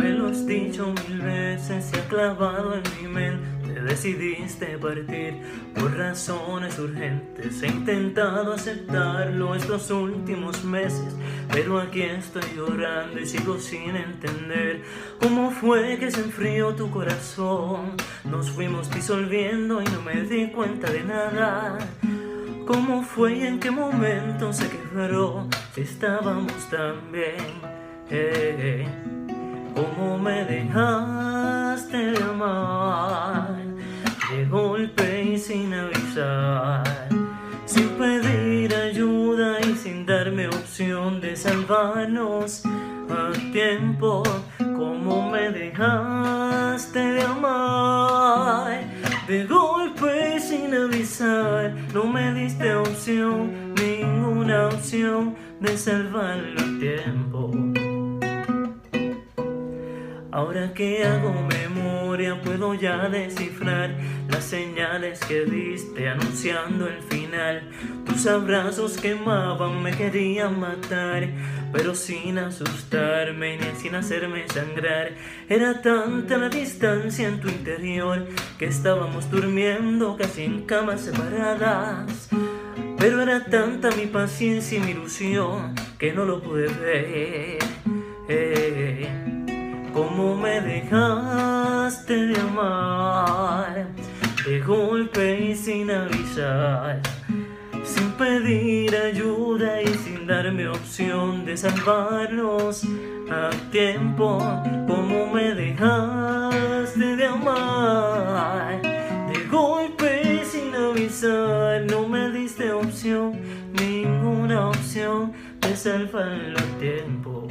Me lo has dicho mil veces, se ha clavado en mi mente. Decidiste partir por razones urgentes. He intentado aceptarlo estos últimos meses, pero aquí estoy llorando y sigo sin entender cómo fue que se enfrió tu corazón. Nos fuimos disolviendo y no me di cuenta de nada. ¿Cómo fue y en qué momento se quebró si estábamos tan bien? ¿Cómo me dejaste de amar? De golpe y sin avisar, sin pedir ayuda y sin darme opción de salvarnos a tiempo. ¿Cómo me dejaste de amar? De golpe y sin avisar, no me diste opción, ninguna opción de salvarlo a tiempo. Ahora que hago memoria puedo ya descifrar las señales que diste anunciando el final. Tus abrazos quemaban, me querían matar, pero sin asustarme ni sin hacerme sangrar. Era tanta la distancia en tu interior que estábamos durmiendo casi en camas separadas. Pero era tanta mi paciencia y mi ilusión que no lo pude ver. ¿Cómo me dejaste de amar? De golpe y sin avisar, sin pedir ayuda y sin darme opción de salvarnos a tiempo. ¿Cómo me dejaste de amar? De golpe y sin avisar, no me diste opción, ninguna opción de salvarlo a tiempo.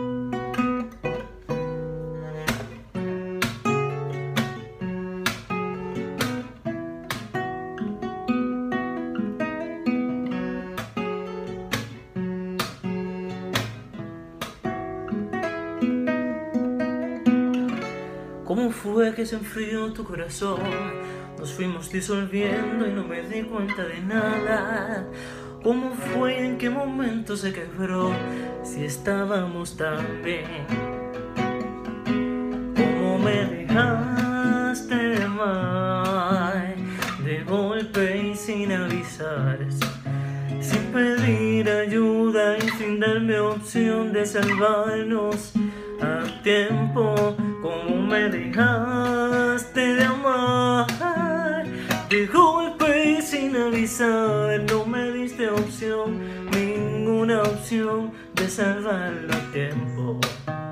¿Cómo fue que se enfrió tu corazón? Nos fuimos disolviendo y no me di cuenta de nada. ¿Cómo fue y en qué momento se quebró si estábamos tan bien? ¿Cómo me dejaste de amar? De golpe y sin avisar, sin pedir ayuda y sin darme opción de salvarnos a tiempo. ¿Cómo me dejaste de amar? De golpe y sin avisar, no me diste opción, ninguna opción de salvarlo a tiempo.